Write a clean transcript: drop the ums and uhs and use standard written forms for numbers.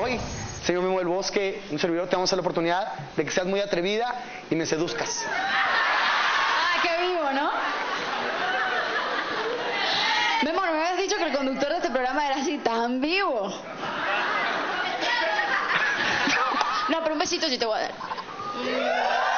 hoy, señor Memo del Bosque, un servidor, te vamos a dar la oportunidad de que seas muy atrevida y me seduzcas. Ah, qué vivo, ¿no? Memo, ¿no me habías dicho que el conductor de este programa era así tan vivo? No, pero un besito sí te voy a dar.